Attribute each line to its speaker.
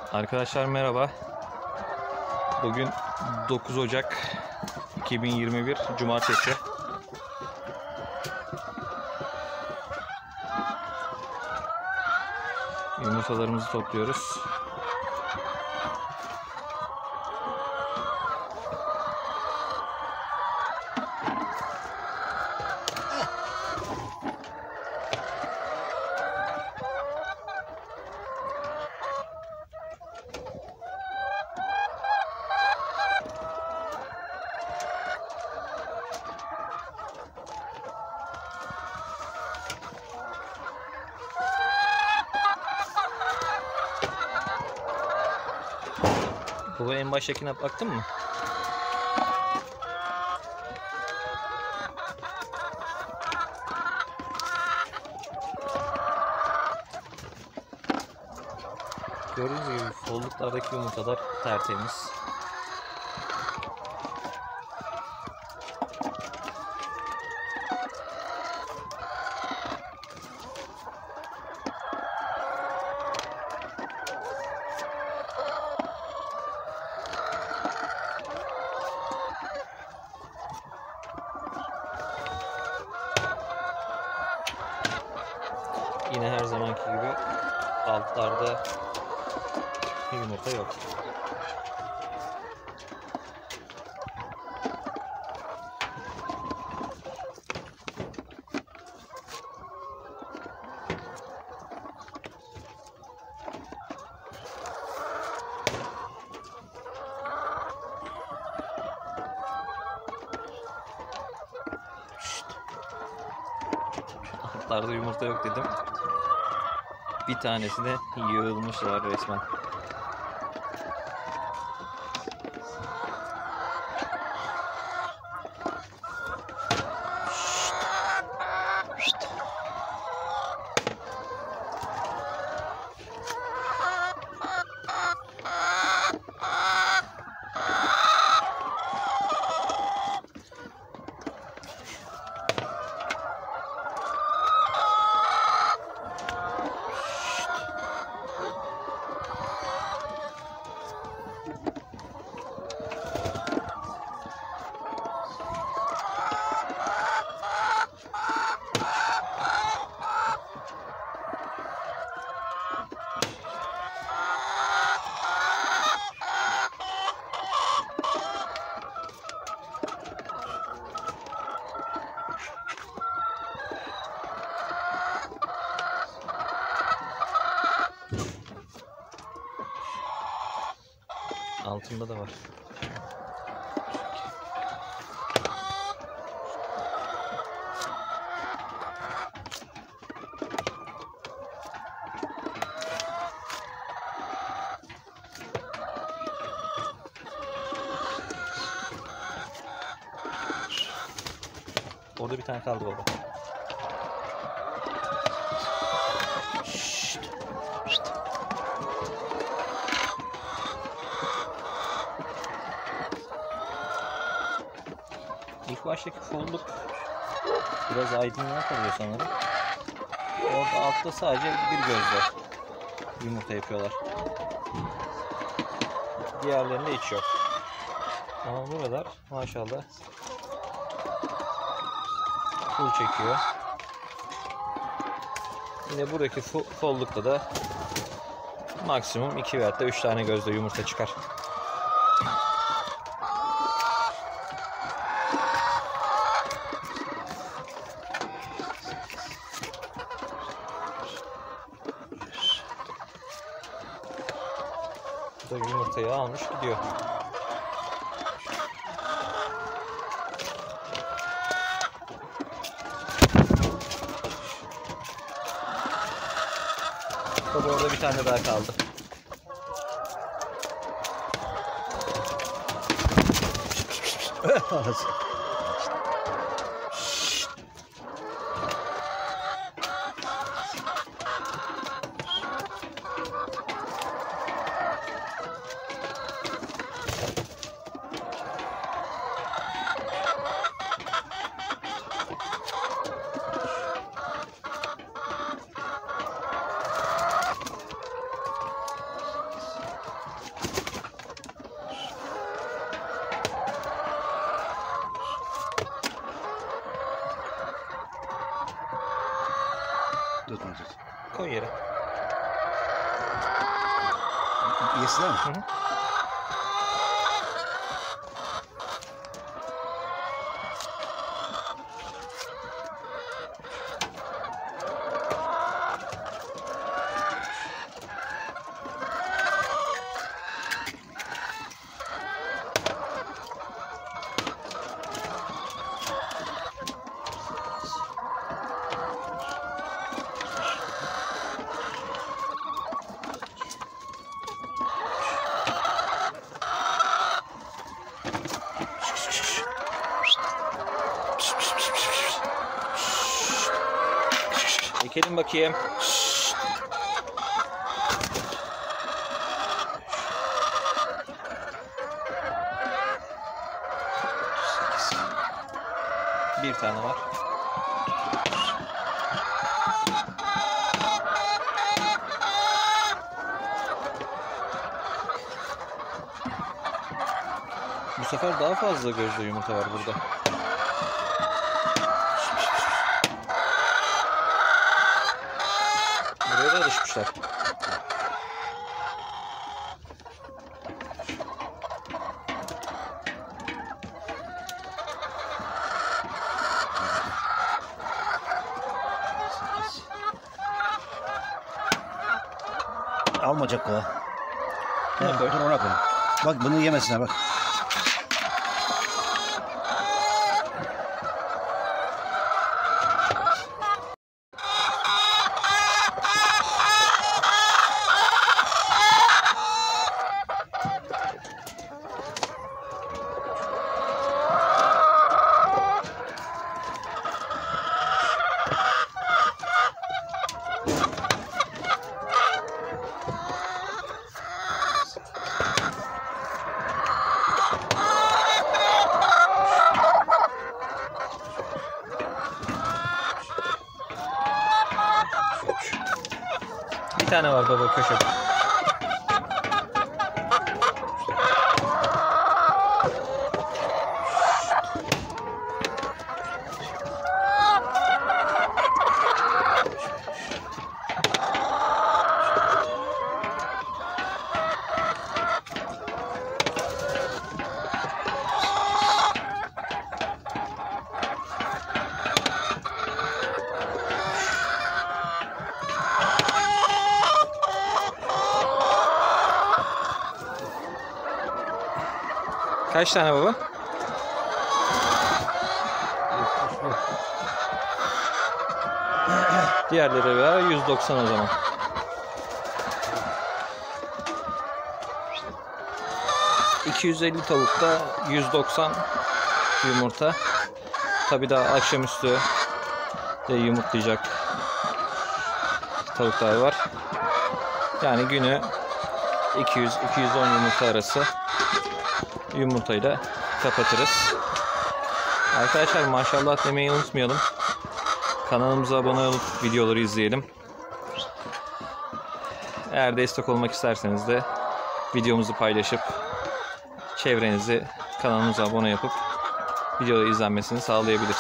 Speaker 1: Arkadaşlar merhaba. Bugün 9 Ocak 2021 Cumartesi. Yumurtalarımızı topluyoruz. Bu en baştakine baktın mı? Gördüğünüz gibi folduklardaki yumurtalar tertemiz. Yine her zamanki gibi altlarda yumurta yok. Altlarda yumurta yok dedim. Bir tanesi de yığılmışlar resmen. Altında da var. Orada bir tane kaldı baba. İlk baştaki folluk biraz aydınlığa kalıyor sanırım. Orada altta sadece bir gözle yumurta yapıyorlar. Diğerlerinde hiç yok. Ama buralar maşallah full çekiyor. Yine buradaki follukta da maksimum 2 veya 3 tane gözle yumurta çıkar. Yumurtayı almış gidiyor. Tabii orada bir tane daha kaldı. koy yere.
Speaker 2: Yesinler mi?
Speaker 1: Hı hı. Çekelim bakayım. Bir tane var. Bu sefer daha fazla gözde yumurta var burada. Buraya da alışmışlar.
Speaker 2: Almayacak o.
Speaker 1: Ne koy?
Speaker 2: Dur ona koy. Bak bunu yemesinler bak.
Speaker 1: Bir tane var baba köşede. Kaç tane baba? Diğerleri beraber 190 o zaman. ...250 tavukta 190 yumurta. Tabi daha akşamüstü de yumurtlayacak tavuklar var. Yani günü 200-210 yumurta arası yumurtayla kapatırız. Arkadaşlar maşallah demeyi unutmayalım. Kanalımıza abone olup videoları izleyelim. Eğer destek olmak isterseniz de videomuzu paylaşıp çevrenizi kanalımıza abone yapıp videoyu izlenmesini sağlayabilirsiniz.